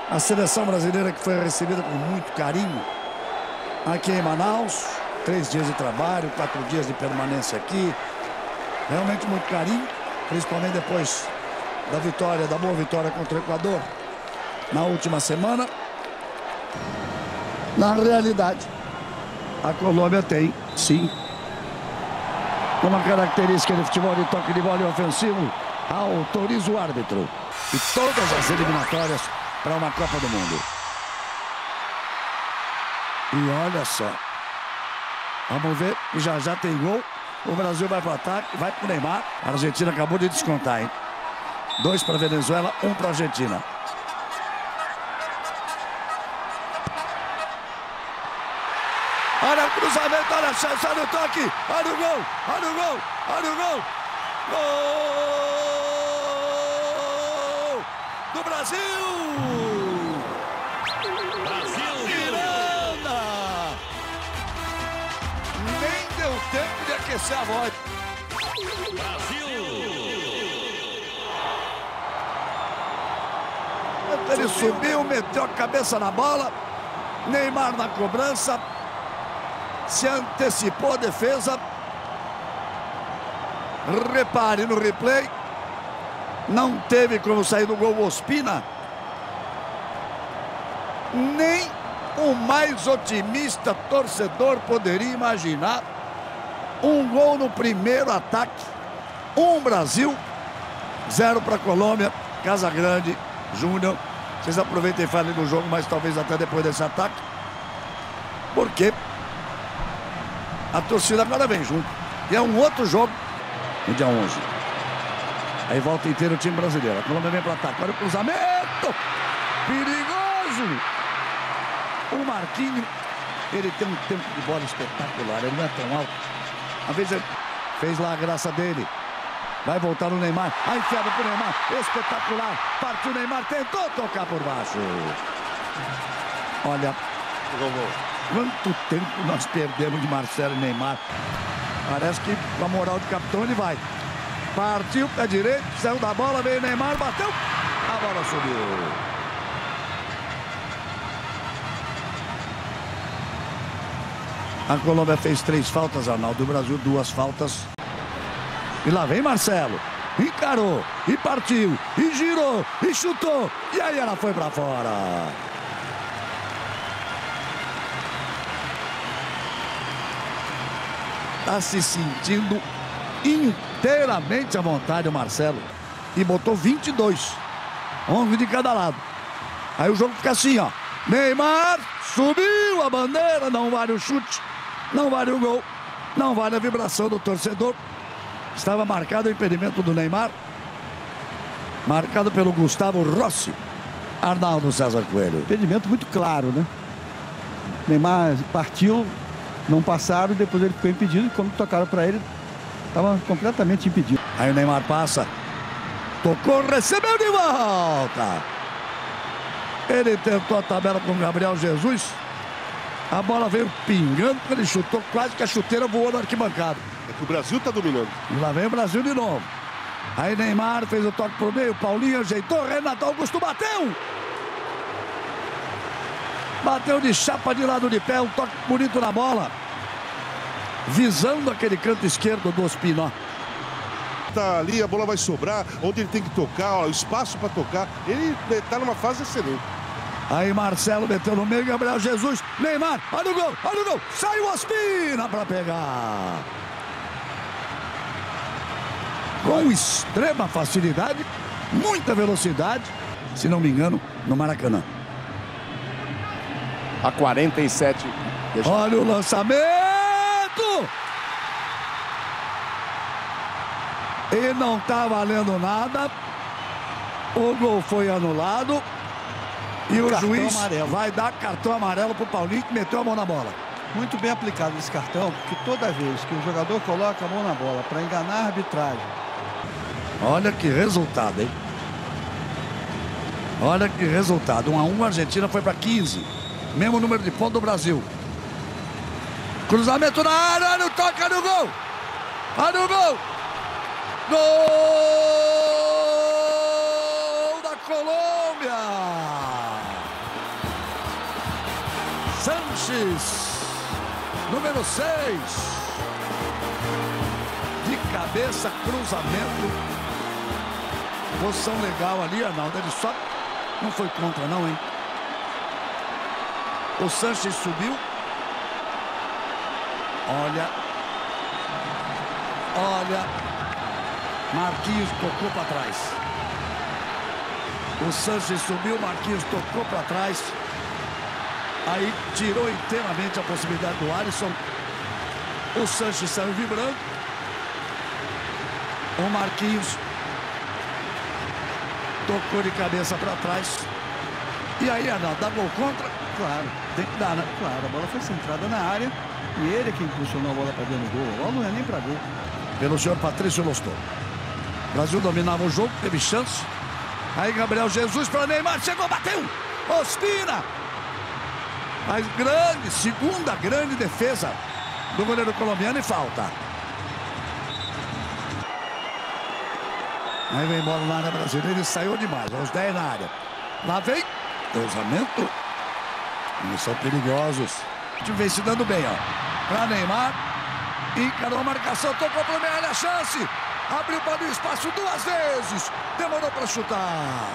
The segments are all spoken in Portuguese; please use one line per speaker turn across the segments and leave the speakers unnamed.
A seleção brasileira que foi recebida com muito carinho aqui em Manaus. 3 dias de trabalho, 4 dias de permanência aqui. Realmente muito carinho, principalmente depois da vitória, da boa vitória contra o Equador na última semana. Na realidade, a Colômbia tem, sim, uma característica de futebol de toque de bola e ofensivo. Autoriza o árbitro. E todas as eliminatórias para uma Copa do Mundo. E olha só. Vamos ver, já já tem gol. O Brasil vai para o ataque, vai para o Neymar. A Argentina acabou de descontar, hein? 2 para a Venezuela, 1 para a Argentina. Olha o cruzamento, olha a chance, olha o toque. Olha o gol, olha o gol, olha o gol. Gol do Brasil! Tempo de aquecer a voz. Brasil! Ele subiu, meteu a cabeça na bola. Neymar na cobrança. Se antecipou a defesa. Repare no replay. Não teve como sair do gol Ospina. Nem o mais otimista torcedor poderia imaginar. Um gol no primeiro ataque. 1 Brasil, 0 para a Colômbia. Casagrande, Júnior. Vocês aproveitem e falem do jogo, mas talvez até depois desse ataque. Porque a torcida agora vem junto. E é um outro jogo no dia 11. Aí volta inteiro o time brasileiro. A Colômbia vem para o ataque. Olha o cruzamento. Perigoso. O Marquinhos, ele tem um tempo de bola espetacular. Ele não é tão alto. Uma vez ele fez lá a graça dele. Vai voltar o Neymar. A enfiada pro Neymar. Espetacular. Partiu o Neymar. Tentou tocar por baixo. Olha. Quanto tempo nós perdemos de Marcelo e Neymar. Parece que com a moral de capitão ele vai. Partiu pé direito. Saiu da bola. Veio o Neymar. Bateu. A bola subiu. A Colômbia fez 3 faltas, Arnaldo. O Brasil 2 faltas. E lá vem Marcelo. Encarou. E partiu. E girou. E chutou. E aí ela foi pra fora. Tá se sentindo inteiramente à vontade o Marcelo. E botou 22. 11 de cada lado. Aí o jogo fica assim, ó. Neymar subiu a bandeira. Não vale o chute. Não vale o gol, não vale a vibração do torcedor. Estava marcado o impedimento do Neymar. Marcado pelo Gustavo Rossi. Arnaldo César Coelho.
Impedimento muito claro, né? Neymar partiu, não passaram, depois ele ficou impedido. E quando tocaram para ele, estava completamente impedido.
Aí o Neymar passa. Tocou, recebeu de volta. Ele tentou a tabela com o Gabriel Jesus. A bola veio pingando, ele chutou, quase que a chuteira voou na arquibancada.
É que o Brasil tá dominando.
E lá vem o Brasil de novo. Aí Neymar fez o toque pro meio, Paulinho ajeitou, Renato Augusto bateu! Bateu de chapa de lado de pé, um toque bonito na bola. Visando aquele canto esquerdo do Ospina.
Tá ali, a bola vai sobrar, onde ele tem que tocar, ó, o espaço para tocar. Ele tá numa fase excelente.
Aí Marcelo meteu no meio, Gabriel Jesus, Neymar, olha o gol, olha o gol, saiu Ospina para pegar. Com extrema facilidade, muita velocidade, se não me engano, no Maracanã.
A 47.
Olha o lançamento! E não tá valendo nada. O gol foi anulado. E o juiz vai dar cartão amarelo pro Paulinho, que meteu a mão na bola.
Muito bem aplicado esse cartão, porque toda vez que o jogador coloca a mão na bola para enganar a arbitragem.
Olha que resultado, hein? Olha que resultado. 1-1, a Argentina foi para 15. Mesmo número de pontos do Brasil. Cruzamento na área, olha o toque, olha o gol! Olha o gol! Gol da Colômbia! Sanches, número 6. De cabeça, cruzamento. Posição legal ali, Arnaldo. Ele só não foi contra, não, hein? O Sanches subiu. Olha. Marquinhos tocou para trás. O Sanches subiu, Marquinhos tocou para trás. Aí tirou inteiramente a possibilidade do Alisson. O Sanches saiu vibrando. O Marquinhos tocou de cabeça para trás. E aí, Arnaldo, dá gol contra?
Claro, tem que dar, né? Claro, a bola foi centrada na área e ele é quem impulsionou a bola para dentro do gol. A bola não é nem para gol.
Pelo senhor Patrício Lostor. O Brasil dominava o jogo, teve chance. Aí Gabriel Jesus para Neymar, chegou, bateu! Ospina! A segunda grande defesa do goleiro colombiano e falta. Aí vem bola na área brasileira, ele saiu demais, aos 10 na área. Lá vem, cruzamento. Eles são perigosos. A gente vem se dando bem, ó. Para Neymar, encarou a marcação, tocou para o meio, olha a chance. Abriu para o espaço 2 vezes, demorou para chutar.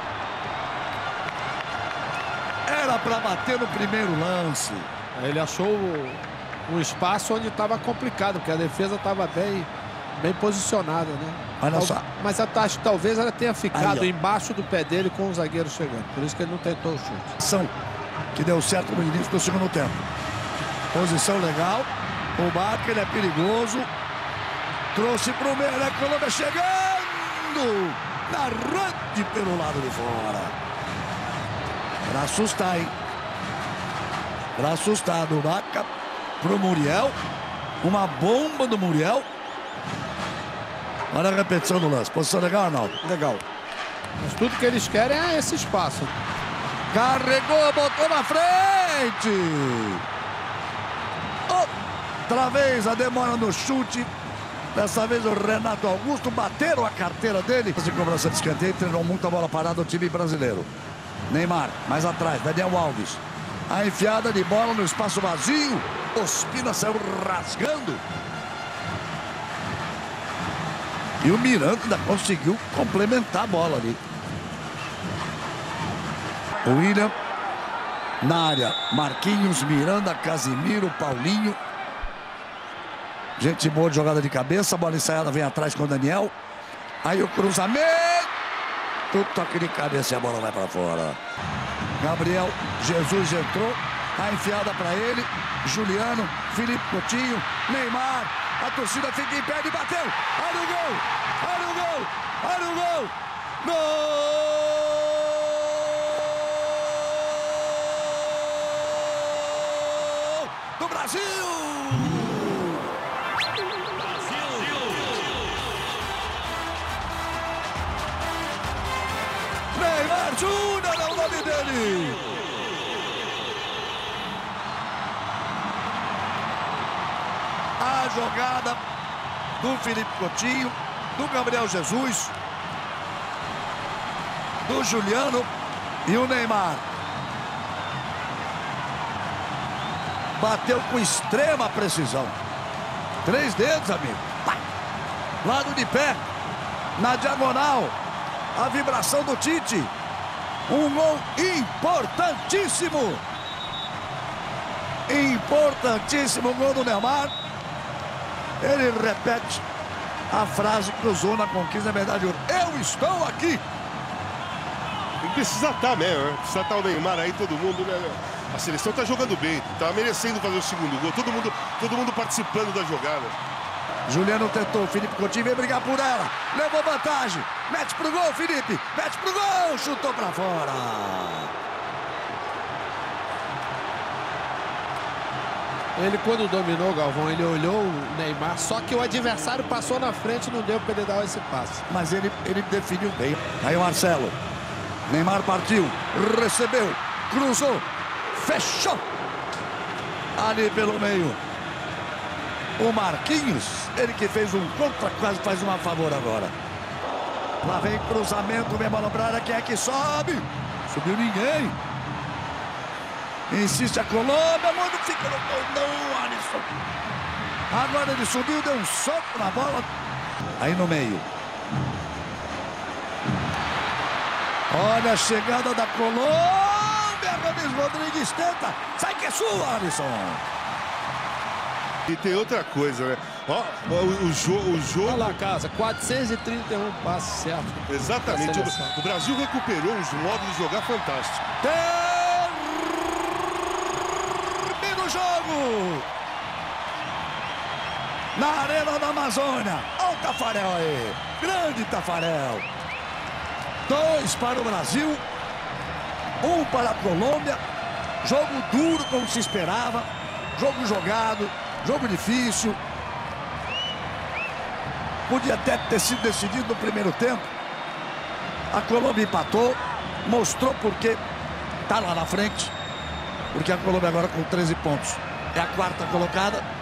Era para bater no primeiro lance.
Ele achou um espaço onde estava complicado, porque a defesa estava bem posicionada, né?
Olha só.
Mas acho que talvez ela tenha ficado
aí,
embaixo do pé dele com o zagueiro chegando. Por isso que ele não tentou o chute.
Ação que deu certo no início do segundo tempo. Posição legal. O Barca, ele é perigoso. Trouxe para o meio, né? Colômbia chegando na rede pelo lado de fora. Para assustar, hein? Para assustar do Barca pro Muriel. Uma bomba do Muriel. Olha a repetição do lance. Posição legal, Arnaldo?
Legal.
Mas tudo que eles querem é esse espaço.
Carregou, botou na frente. Outra vez a demora no chute. Dessa vez o Renato Augusto bateram a carteira dele. De cobrança de escanteio, treinou muita bola parada o time brasileiro. Neymar, mais atrás, Daniel Alves. A enfiada de bola no espaço vazio. Ospina saiu rasgando. E o Miranda ainda conseguiu complementar a bola ali. O William na área. Marquinhos, Miranda, Casimiro, Paulinho. Gente boa de jogada de cabeça. A bola ensaiada vem atrás com o Daniel. Aí o cruzamento. Toque de cabeça e a bola vai para fora. Gabriel Jesus entrou. A enfiada para ele. Juliano, Felipe Coutinho, Neymar. A torcida fica em pé e bateu. Olha o gol! Olha o gol! Olha o gol! Gol do Brasil! Neymar Júnior é o nome dele! A jogada do Felipe Coutinho, do Gabriel Jesus, do Juliano e o Neymar. Bateu com extrema precisão. 3 dedos, amigo. Pá. Lado de pé, na diagonal. A vibração do Tite. Um gol importantíssimo. Importantíssimo gol do Neymar. Ele repete a frase que usou na conquista da medalha de ouro. Eu estou aqui.
E precisa estar mesmo, né? Precisa estar o Neymar aí, todo mundo, né? A seleção está jogando bem, está merecendo fazer o segundo gol. Todo mundo participando da jogada.
Juliano tentou, Felipe Coutinho veio brigar por ela. Levou vantagem. Mete pro gol, Felipe. Mete pro gol. Chutou pra fora.
Ele, quando dominou, Galvão, ele olhou o Neymar, só que o adversário passou na frente e não deu para ele dar esse passe.
Mas ele definiu bem. Aí o Marcelo. Neymar partiu, recebeu, cruzou, fechou. Ali pelo meio. O Marquinhos, ele que fez um contra, quase faz uma favor agora. Lá vem cruzamento, vem bola pra área, quem é que sobe? Subiu ninguém. Insiste a Colômbia, mano, fica no gol, não, Alisson. Agora ele subiu, deu um soco na bola. Aí no meio. Olha a chegada da Colômbia, Rames Rodrigues tenta. Sai que é sua, Alisson.
E tem outra coisa, né? Ó, o jogo...
Olha lá, casa, 431 passes certos.
Exatamente. O Brasil recuperou os modos de jogar fantástico.
Termina o jogo! Na Arena da Amazônia. Olha o Tafarel aí. Grande Tafarel. 2 para o Brasil. 1 para a Colômbia. Jogo duro como se esperava. Jogo jogado. Jogo difícil. Podia até ter sido decidido no primeiro tempo. A Colômbia empatou. Mostrou porque está lá na frente. Porque a Colômbia agora com 13 pontos é a 4ª colocada.